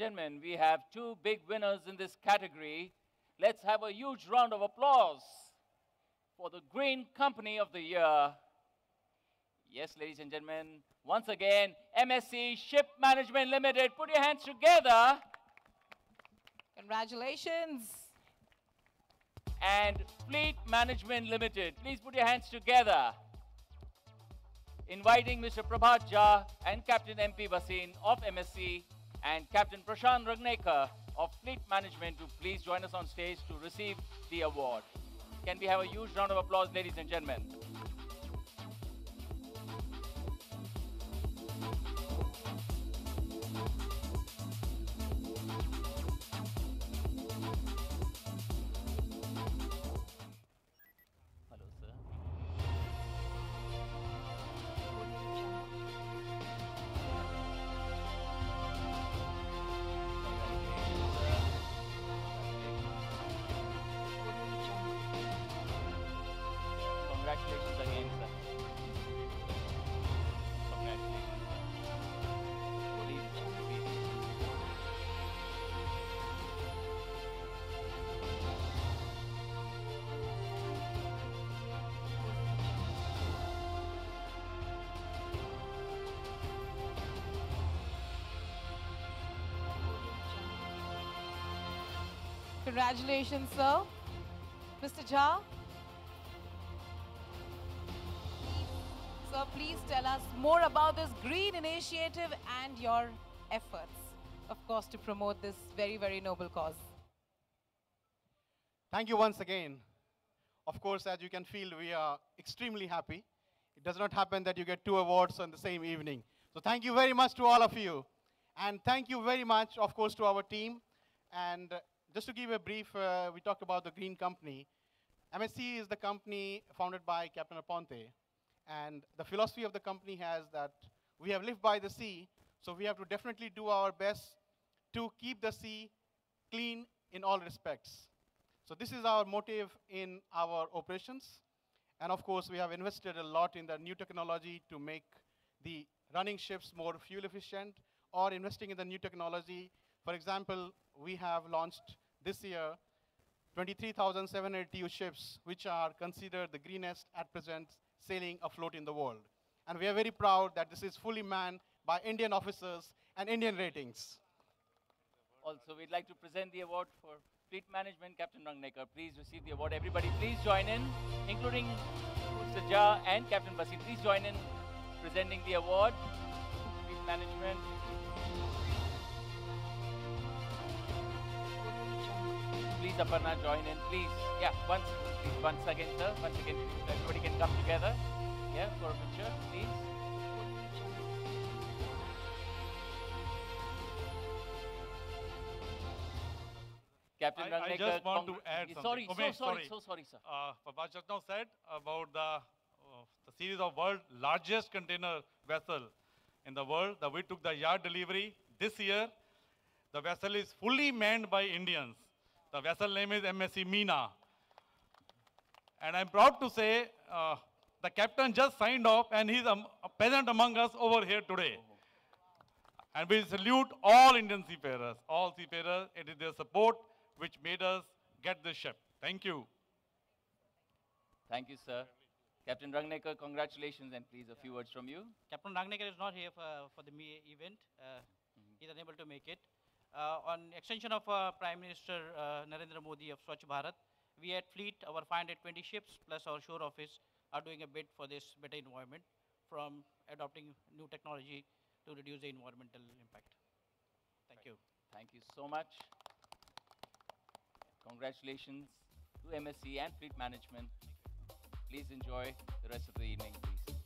gentlemen, we have two big winners in this category. Let's have a huge round of applause for the Green Company of the Year. Yes, ladies and gentlemen, once again, MSC Ship Management Limited. Put your hands together. Congratulations. And Fleet Management Limited. Please put your hands together. Inviting Mr. Prabhat Jha and Captain MP Bhasin of MSC and Captain Prashant Ragnekar of Fleet Management to please join us on stage to receive the award. Can we have a huge round of applause, ladies and gentlemen? Hello, sir. Congratulations again, sir. Congratulations, sir. Please, please. Congratulations, sir. Mr. Jha. Sir, please tell us more about this green initiative and your efforts, of course, to promote this very, very noble cause. Thank you once again. Of course, as you can feel, we are extremely happy. It does not happen that you get 2 awards on the same evening. So thank you very much to all of you. And thank you very much, of course, to our team. And just to give a brief, we talked about the Green Company. MSC is the company founded by Captain Aponte. And the philosophy of the company has that we have lived by the sea, so we have to definitely do our best to keep the sea clean in all respects. So this is our motive in our operations. And of course, we have invested a lot in the new technology to make the running ships more fuel efficient, or investing in the new technology. For example, we have launched this year 23,700 TEU ships, which are considered the greenest at present sailing afloat in the world. And we are very proud that this is fully manned by Indian officers and Indian ratings. Also, we'd like to present the award for Fleet Management, Captain Ragnekar. Please receive the award. Everybody, please join in, including Mr. Jha and Captain Bhasin. Please join in presenting the award. Fleet Management. Please, Aparna, join in, please. Yeah, once again, sir. Once again, everybody can come together. Yeah, for a picture, please. Captain Ragnekar. I just want to add something. Sorry, Umesh, so sorry, sir. Prabhat just now said about the series of world's largest container vessel in the world. We took the yard delivery this year. The vessel is fully manned by Indians. The vessel name is MSC Meena. And I'm proud to say the captain just signed off and he's present among us over here today. And we salute all Indian seafarers, all seafarers. It is their support which made us get this ship. Thank you. Thank you, sir. Captain Ragnekar, congratulations, and please a few words from you. Captain Ragnekar is not here for the event. He's unable to make it. On extension of Prime Minister Narendra Modi of Swachh Bharat, we at Fleet, our 520 ships plus our shore office are doing a bit for this better environment, from adopting new technology to reduce the environmental impact. Thank you. Thank you so much. Congratulations to MSC and Fleet Management. Please enjoy the rest of the evening, please.